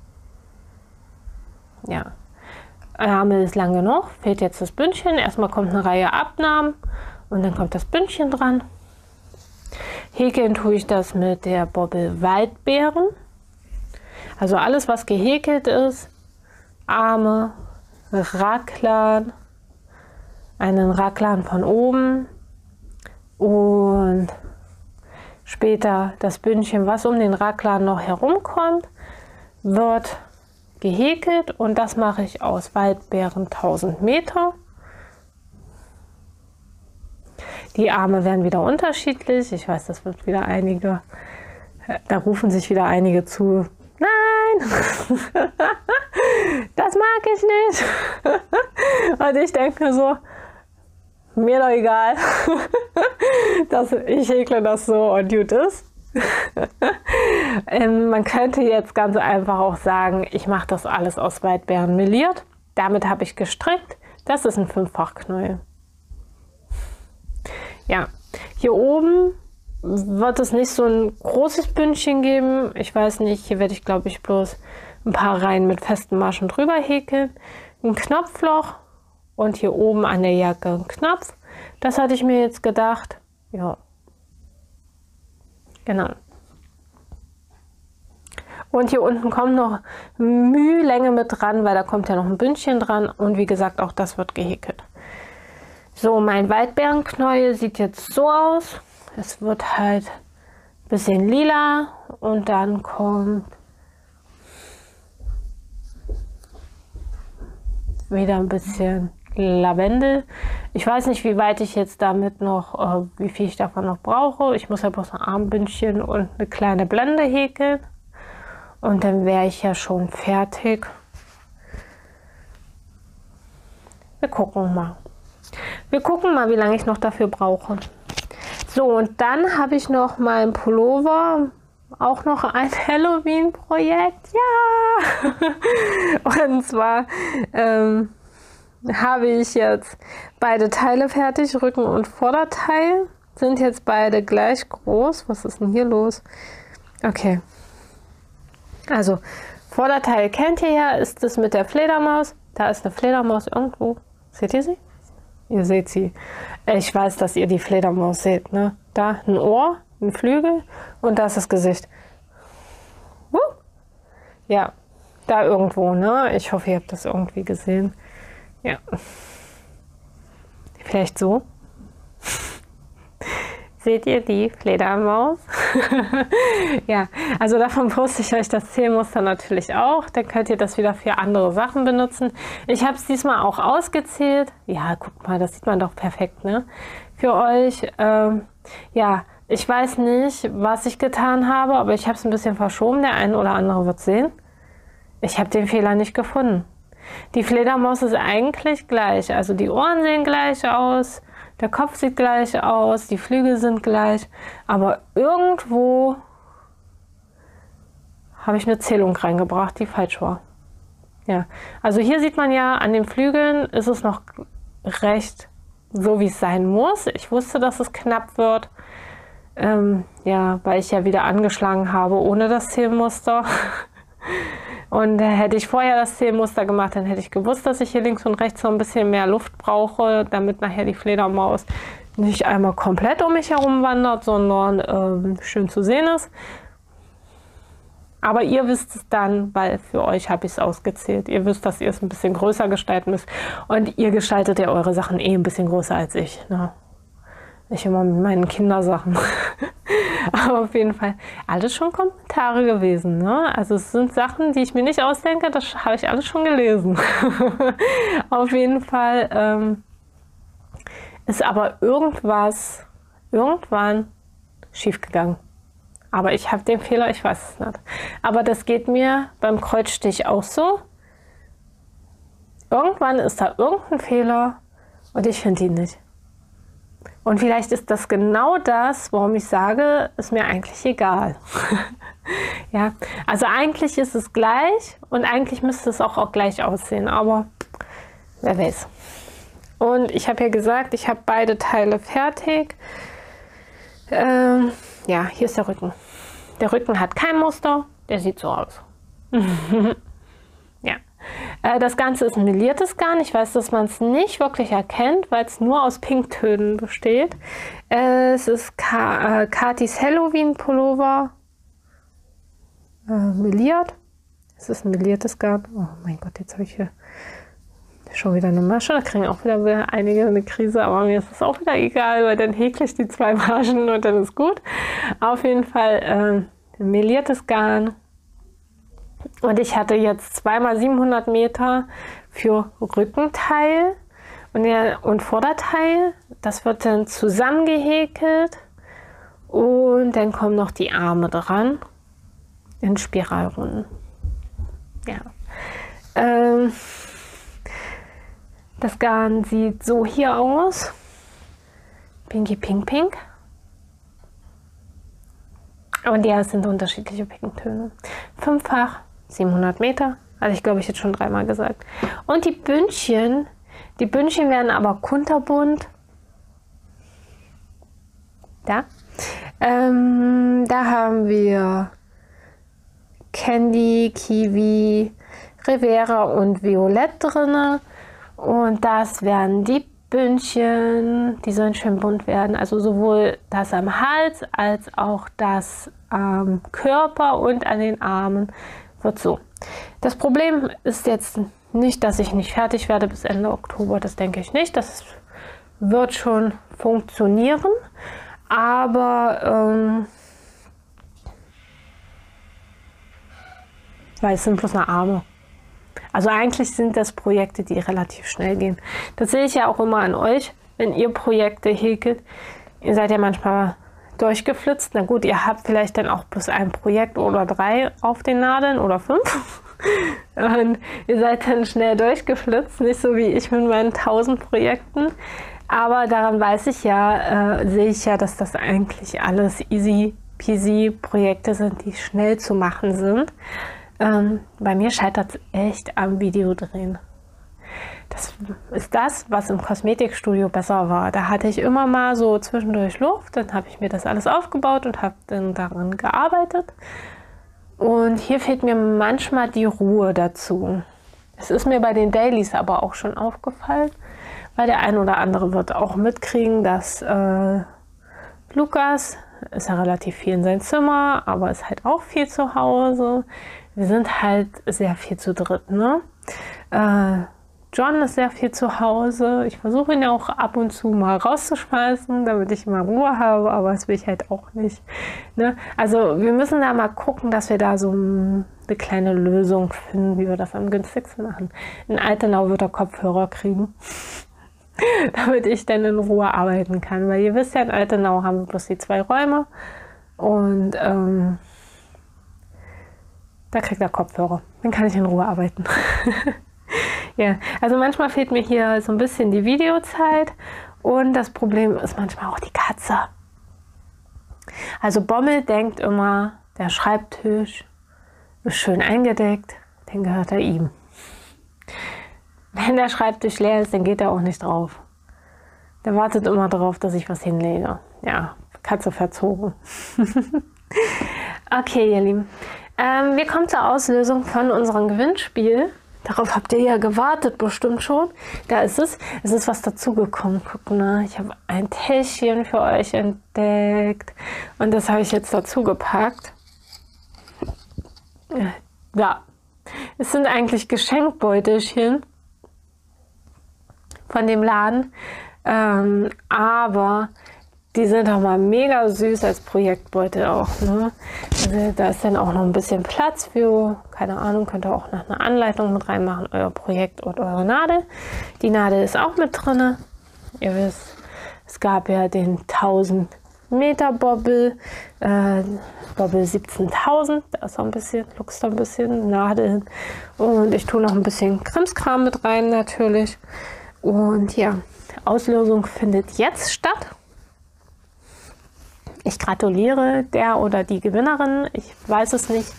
Ja, Ärmel ist lang genug, fehlt jetzt das Bündchen. Erstmal kommt eine Reihe Abnahmen und dann kommt das Bündchen dran. Häkeln tue ich das mit der Bobbel Waldbeeren. Also alles, was gehäkelt ist, Arme, Raglan, einen Raglan von oben und später das Bündchen, was um den Raglan noch herumkommt, wird gehäkelt und das mache ich aus Waldbeeren 1000 Meter. Die Arme werden wieder unterschiedlich. Ich weiß, das wird wieder einige, da rufen sich wieder einige zu. Nein, das mag ich nicht. Und ich denke so, mir doch egal. Ich häkle das so und gut ist. Man könnte jetzt ganz einfach auch sagen, ich mache das alles aus Waldbeeren meliert. Damit habe ich gestrickt. Das ist ein 5-fach-Knäuel. Ja, hier oben wird es nicht so ein großes Bündchen geben. Ich weiß nicht, hier werde ich glaube ich bloß ein paar Reihen mit festen Maschen drüber häkeln. Ein Knopfloch und hier oben an der Jacke ein Knopf. Das hatte ich mir jetzt gedacht. Ja, genau. Und hier unten kommt noch Mühlänge mit dran, weil da kommt ja noch ein Bündchen dran. Und wie gesagt, auch das wird gehäkelt. So, mein Waldbeerenknäuel sieht jetzt so aus. Es wird halt ein bisschen lila und dann kommt wieder ein bisschen Lavendel. Ich weiß nicht, wie weit ich jetzt damit noch, wie viel ich davon noch brauche. Ich muss ja bloß ein Armbündchen und eine kleine Blende häkeln. Und dann wäre ich ja schon fertig. Wir gucken mal. Wir gucken mal, wie lange ich noch dafür brauche. So, und dann habe ich noch meinen Pullover. Auch noch ein Halloween-Projekt. Ja! Und zwar habe ich jetzt beide Teile fertig. Rücken- und Vorderteil sind jetzt beide gleich groß. Was ist denn hier los? Okay. Also, Vorderteil kennt ihr ja, ist das mit der Fledermaus. Da ist eine Fledermaus irgendwo. Seht ihr sie? Ihr seht sie. Ich weiß, dass ihr die Fledermaus seht, ne? Da ein Ohr, ein Flügel und da ist das Gesicht. Ja, da irgendwo, ne? Ich hoffe, ihr habt das irgendwie gesehen. Ja. Vielleicht so. Seht ihr die Fledermaus? Ja, also davon poste ich euch das Zählmuster natürlich auch. Dann könnt ihr das wieder für andere Sachen benutzen. Ich habe es diesmal auch ausgezählt. Ja, guck mal, das sieht man doch perfekt, ne? Für euch. Ja, ich weiß nicht, was ich getan habe, aber ich habe es ein bisschen verschoben. Der eine oder andere wird sehen. Ich habe den Fehler nicht gefunden. Die Fledermaus ist eigentlich gleich. Also die Ohren sehen gleich aus. Der Kopf sieht gleich aus, die Flügel sind gleich, aber irgendwo habe ich eine Zählung reingebracht, die falsch war. Ja, also hier sieht man ja, an den Flügeln ist es noch recht so, wie es sein muss. Ich wusste, dass es knapp wird, ja, weil ich ja wieder angeschlagen habe ohne das Zählmuster. Und hätte ich vorher das Zählmuster gemacht, dann hätte ich gewusst, dass ich hier links und rechts noch ein bisschen mehr Luft brauche, damit nachher die Fledermaus nicht einmal komplett um mich herum wandert, sondern schön zu sehen ist. Aber ihr wisst es dann, weil für euch habe ich es ausgezählt. Ihr wisst, dass ihr es ein bisschen größer gestalten müsst. Und ihr gestaltet ja eure Sachen eh ein bisschen größer als ich. Ne? Ich immer mit meinen Kindersachen. Aber auf jeden Fall alles schon Kommentare gewesen. Ne? Also es sind Sachen, die ich mir nicht ausdenke, das habe ich alles schon gelesen. Auf jeden Fall ist aber irgendwann schief gegangen. Aber ich habe den Fehler, ich weiß es nicht. Aber das geht mir beim Kreuzstich auch so. Irgendwann ist da irgendein Fehler und ich finde ihn nicht. Und vielleicht ist das genau das, warum ich sage, ist mir eigentlich egal. Ja, also eigentlich ist es gleich und eigentlich müsste es auch gleich aussehen, aber wer weiß. Und ich habe ja gesagt, ich habe beide Teile fertig. Ja, hier ist der Rücken. Der Rücken hat kein Muster, der sieht so aus. Ja. Das Ganze ist ein meliertes Garn. Ich weiß, dass man es nicht wirklich erkennt, weil es nur aus Pinktönen besteht. Es ist Katis Halloween Pullover. Meliert. Es ist ein meliertes Garn. Oh mein Gott, jetzt habe ich hier schon wieder eine Masche. Da kriegen auch wieder einige eine Krise, aber mir ist es auch wieder egal, weil dann häkle ich die 2 Maschen und dann ist gut. Auf jeden Fall meliertes Garn. Und ich hatte jetzt 2x700 Meter für Rückenteil und Vorderteil. Das wird dann zusammengehäkelt und dann kommen noch die Arme dran in Spiralrunden. Ja. Das Garn sieht so hier aus. Pinky Pink Pink. Und ja, es sind unterschiedliche Pinktöne. 5-fach, 700 Meter. Also ich glaube, ich jetzt schon 3-mal gesagt. Und die Bündchen werden aber kunterbunt. Da. Da haben wir Candy, Kiwi, Rivera und Violett drin. Und das werden die Bündchen, die sollen schön bunt werden. Also sowohl das am Hals als auch das am Körper und an den Armen wird so. Das Problem ist jetzt nicht, dass ich nicht fertig werde bis Ende Oktober. Das denke ich nicht. Das wird schon funktionieren. Aber weil es sind bloß eine Arme. Also eigentlich sind das Projekte, die relativ schnell gehen. Das sehe ich ja auch immer an euch, wenn ihr Projekte häkelt. Ihr seid ja manchmal durchgeflitzt. Na gut, ihr habt vielleicht dann auch bloß ein Projekt oder 3 auf den Nadeln oder 5. Und ihr seid dann schnell durchgeflitzt, nicht so wie ich mit meinen 1000 Projekten. Aber daran weiß ich ja, sehe ich ja, dass das eigentlich alles easy peasy Projekte sind, die schnell zu machen sind. Bei mir scheitert es echt am Videodrehen. Das ist das, was im Kosmetikstudio besser war. Da hatte ich immer mal so zwischendurch Luft, dann habe ich mir das alles aufgebaut und habe dann daran gearbeitet. Und hier fehlt mir manchmal die Ruhe dazu. Es ist mir bei den Dailies aber auch schon aufgefallen, weil der ein oder andere wird auch mitkriegen, dass Lukas ist ja relativ viel in seinem Zimmer, aber ist halt auch viel zu Hause. Wir sind halt sehr viel zu dritt, ne? John ist sehr viel zu Hause. Ich versuche ihn ja auch ab und zu mal rauszuschmeißen, damit ich mal Ruhe habe, aber das will ich halt auch nicht. Ne? Also wir müssen da mal gucken, dass wir da so eine kleine Lösung finden, wie wir das am günstigsten machen. In Altenau wird er Kopfhörer kriegen, damit ich dann in Ruhe arbeiten kann. Weil ihr wisst ja, in Altenau haben wir bloß die 2 Räume und da kriegt er Kopfhörer. Dann kann ich in Ruhe arbeiten. Ja, also manchmal fehlt mir hier so ein bisschen die Videozeit und das Problem ist manchmal auch die Katze. Also Bommel denkt immer, der Schreibtisch ist schön eingedeckt, den gehört er ihm. Wenn der Schreibtisch leer ist, dann geht er auch nicht drauf. Der wartet immer darauf, dass ich was hinlege. Ja, Katze verzogen. Okay, ihr Lieben. Wir kommen zur Auslösung von unserem Gewinnspiel. Darauf habt ihr ja gewartet, bestimmt schon. Da ist es. Es ist was dazugekommen. Guck mal, ich habe ein Täschchen für euch entdeckt. Und das habe ich jetzt dazu gepackt. Ja, es sind eigentlich Geschenkbeutelchen von dem Laden. Aber die sind auch mal mega süß als Projektbeutel auch. Ne? Also da ist dann auch noch ein bisschen Platz für, keine Ahnung, könnt ihr auch noch eine Anleitung mit reinmachen, euer Projekt und eure Nadel. Die Nadel ist auch mit drin. Ihr wisst, es gab ja den 1000 Meter Bobbel, Bobbel 17.000, da ist auch ein bisschen, luchst ein bisschen Nadeln. Und ich tue noch ein bisschen Krimskram mit rein natürlich. Und ja, Auslösung findet jetzt statt. Ich gratuliere der oder die Gewinnerin. Ich weiß es nicht.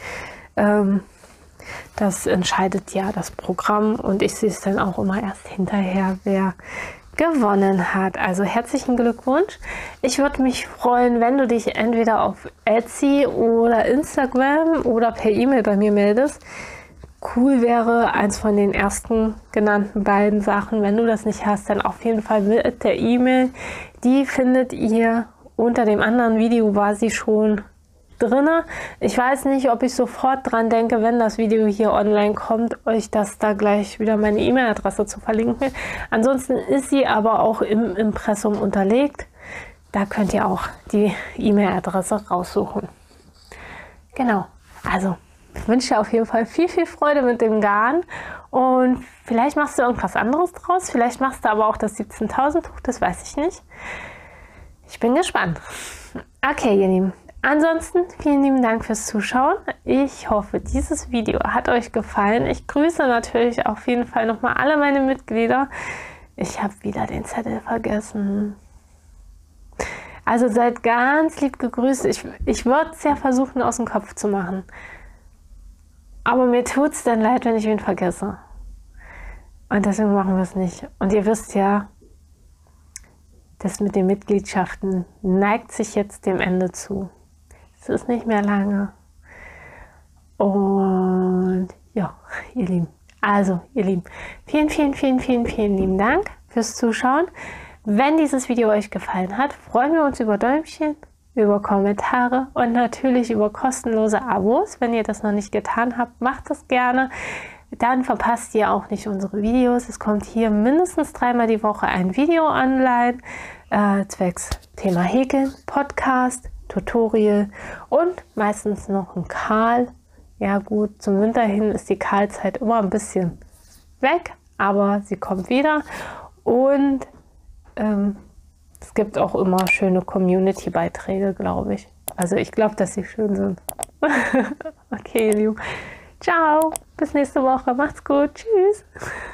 Das entscheidet ja das Programm und ich sehe es dann auch immer erst hinterher, wer gewonnen hat. Also herzlichen Glückwunsch. Ich würde mich freuen, wenn du dich entweder auf Etsy oder Instagram oder per E-Mail bei mir meldest. Cool wäre eins von den ersten genannten beiden Sachen. Wenn du das nicht hast, dann auf jeden Fall mit der E-Mail. Die findet ihr unter dem anderen Video, war sie schon drinne. Ich weiß nicht, ob ich sofort dran denke, wenn das Video hier online kommt, euch das da gleich wieder meine E-Mail-Adresse zu verlinken. Ansonsten ist sie aber auch im Impressum unterlegt. Da könnt ihr auch die E-Mail-Adresse raussuchen. Genau, also ich wünsche dir auf jeden Fall viel, viel Freude mit dem Garn und vielleicht machst du irgendwas anderes draus. Vielleicht machst du aber auch das 17.000 Tuch, das weiß ich nicht. Ich bin gespannt. Okay, ihr Lieben. Ansonsten vielen lieben Dank fürs Zuschauen. Ich hoffe, dieses Video hat euch gefallen. Ich grüße natürlich auf jeden Fall nochmal alle meine Mitglieder. Ich habe wieder den Zettel vergessen. Also seid ganz lieb gegrüßt. Ich würde es ja versuchen, aus dem Kopf zu machen. Aber mir tut es dann leid, wenn ich ihn vergesse. Und deswegen machen wir es nicht. Und ihr wisst ja, das mit den Mitgliedschaften neigt sich jetzt dem Ende zu. Es ist nicht mehr lange. Und ja, ihr Lieben. Also, ihr Lieben, vielen, vielen, vielen, vielen, vielen lieben Dank fürs Zuschauen. Wenn dieses Video euch gefallen hat, freuen wir uns über Däumchen, über Kommentare und natürlich über kostenlose Abos. Wenn ihr das noch nicht getan habt, macht das gerne. Dann verpasst ihr auch nicht unsere Videos. Es kommt hier mindestens 3-mal die Woche ein Video online, zwecks Thema Häkeln, Podcast, Tutorial und meistens noch ein Kahl. Ja gut, zum Winter hin ist die Kahlzeit immer ein bisschen weg, aber sie kommt wieder. Und es gibt auch immer schöne Community-Beiträge, glaube ich. Also ich glaube, dass sie schön sind. Okay, ihr Lieben. Ciao, bis nächste Woche. Macht's gut. Tschüss.